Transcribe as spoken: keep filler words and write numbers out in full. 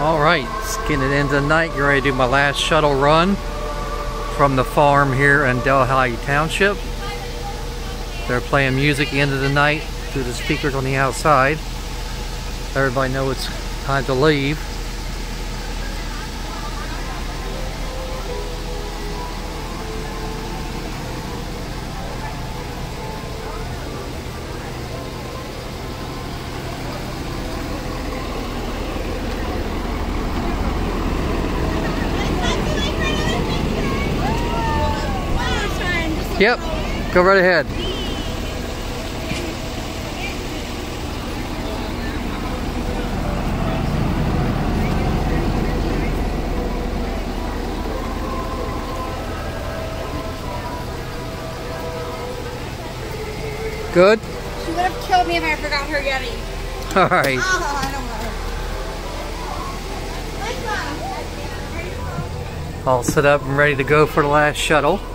Alright, it's getting it into the night. Getting ready to do my last shuttle run from the farm here in Delhi Township. They're playing music at the end of the night through the speakers on the outside. Everybody knows it's time to leave. Yep, go right ahead. Good? She would have killed me if I forgot her Yeti. Alright. Oh, I don't know. All set up and ready to go for the last shuttle.